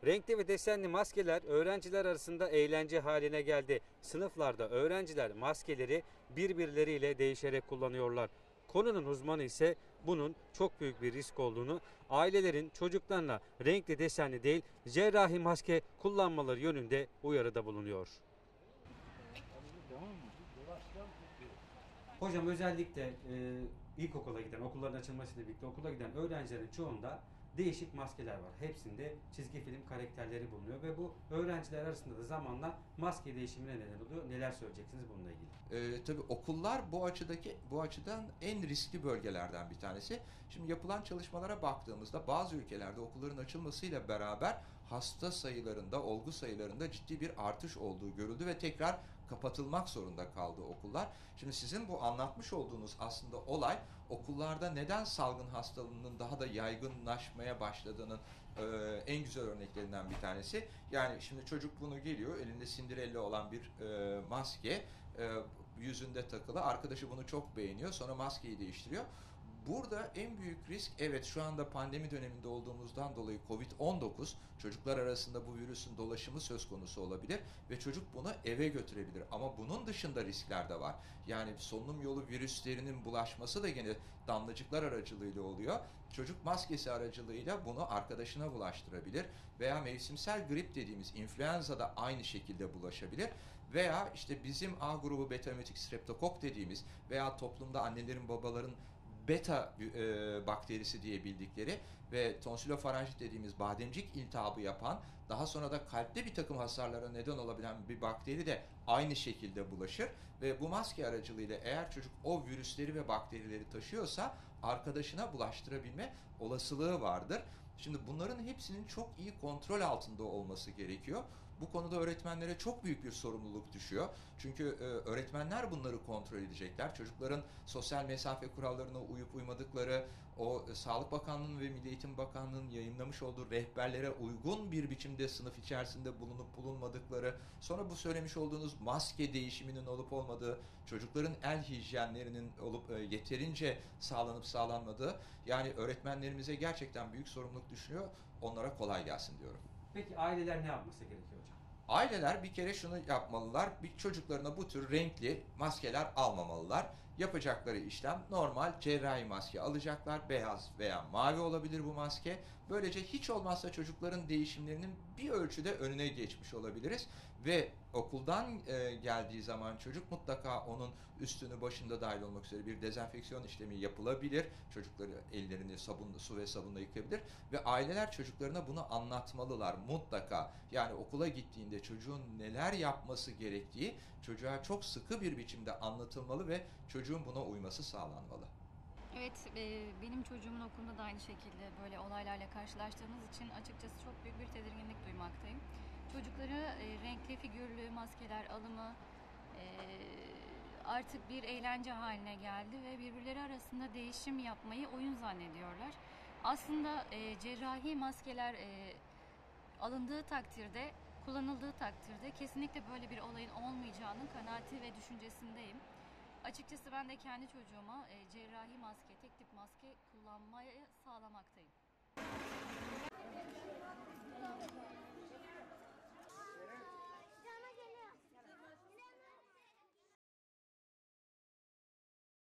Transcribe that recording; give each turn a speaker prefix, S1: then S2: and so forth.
S1: Renkli ve desenli maskeler öğrenciler arasında eğlence haline geldi. Sınıflarda öğrenciler maskeleri birbirleriyle değişerek kullanıyorlar. Konunun uzmanı ise bunun çok büyük bir risk olduğunu, ailelerin çocuklarına renkli desenli değil cerrahi maske kullanmaları yönünde uyarıda bulunuyor. Hocam özellikle ilkokula giden, okulların açılmasıyla birlikte okula giden öğrencilerin çoğunda değişik maskeler var. Hepsinde çizgi film karakterleri bulunuyor ve bu öğrenciler arasında da zamanla maske değişimine neden oluyor. Neler söyleyeceksiniz bununla ilgili?
S2: Tabii okullar bu açıdan en riskli bölgelerden bir tanesi. Şimdi yapılan çalışmalara baktığımızda bazı ülkelerde okulların açılmasıyla beraber hasta sayılarında, olgu sayılarında ciddi bir artış olduğu görüldü ve tekrar kapatılmak zorunda kaldı okullar. Şimdi sizin bu anlatmış olduğunuz aslında olay okullarda neden salgın hastalığının daha da yaygınlaşmaya başladığının en güzel örneklerinden bir tanesi. Yani şimdi çocuk bunu geliyor, elinde Cinderella olan bir maske, yüzünde takılı. Arkadaşı bunu çok beğeniyor. Sonra maskeyi değiştiriyor. Burada en büyük risk, evet, şu anda pandemi döneminde olduğumuzdan dolayı Covid-19 çocuklar arasında bu virüsün dolaşımı söz konusu olabilir ve çocuk bunu eve götürebilir. Ama bunun dışında riskler de var. Yani solunum yolu virüslerinin bulaşması da gene damlacıklar aracılığıyla oluyor. Çocuk maskesi aracılığıyla bunu arkadaşına bulaştırabilir veya mevsimsel grip dediğimiz influenza da aynı şekilde bulaşabilir veya işte bizim A grubu beta-hemolytik streptokok dediğimiz veya toplumda annelerin babaların beta bakterisi diye bildikleri ve tonsülofaranjit dediğimiz bademcik iltihabı yapan, daha sonra da kalpte bir takım hasarlara neden olabilen bir bakteri de aynı şekilde bulaşır ve bu maske aracılığıyla eğer çocuk o virüsleri ve bakterileri taşıyorsa arkadaşına bulaştırabilme olasılığı vardır. Şimdi bunların hepsinin çok iyi kontrol altında olması gerekiyor. Bu konuda öğretmenlere çok büyük bir sorumluluk düşüyor. Çünkü öğretmenler bunları kontrol edecekler. Çocukların sosyal mesafe kurallarına uyup uymadıkları, o Sağlık Bakanlığı'nın ve Milli Eğitim Bakanlığı'nın yayınlamış olduğu rehberlere uygun bir biçimde sınıf içerisinde bulunup bulunmadıkları, sonra bu söylemiş olduğunuz maske değişiminin olup olmadığı, çocukların el hijyenlerinin olup yeterince sağlanıp sağlanmadığı, yani öğretmenlerimize gerçekten büyük sorumluluk düşüyor. Onlara kolay gelsin diyorum.
S1: Peki aileler ne yapması gerekiyor hocam?
S2: Aileler bir kere şunu yapmalılar, bir çocuklarına bu tür renkli maskeler almamalılar. Yapacakları işlem normal cerrahi maske alacaklar, beyaz veya mavi olabilir bu maske. Böylece hiç olmazsa çocukların değişimlerinin bir ölçüde önüne geçmiş olabiliriz. Ve okuldan geldiği zaman çocuk mutlaka onun üstünü başında dahil olmak üzere bir dezenfeksiyon işlemi yapılabilir. Çocukları ellerini su ve sabunla yıkayabilir. Ve aileler çocuklarına bunu anlatmalılar mutlaka. Yani okula gittiğinde çocuğun neler yapması gerektiği çocuğa çok sıkı bir biçimde anlatılmalı ve çocuğun buna uyması sağlanmalı.
S3: Evet, benim çocuğumun okulunda da aynı şekilde böyle olaylarla karşılaştığımız için açıkçası çok büyük bir tedirginlik duymaktayım. Çocukları renkli figürlü maskeler alımı artık bir eğlence haline geldi ve birbirleri arasında değişim yapmayı oyun zannediyorlar. Aslında cerrahi maskeler alındığı takdirde, kullanıldığı takdirde kesinlikle böyle bir olayın olmayacağının kanaati ve düşüncesindeyim. Açıkçası ben de kendi çocuğuma cerrahi maske, tek tip maske kullanmayı sağlamaktayım.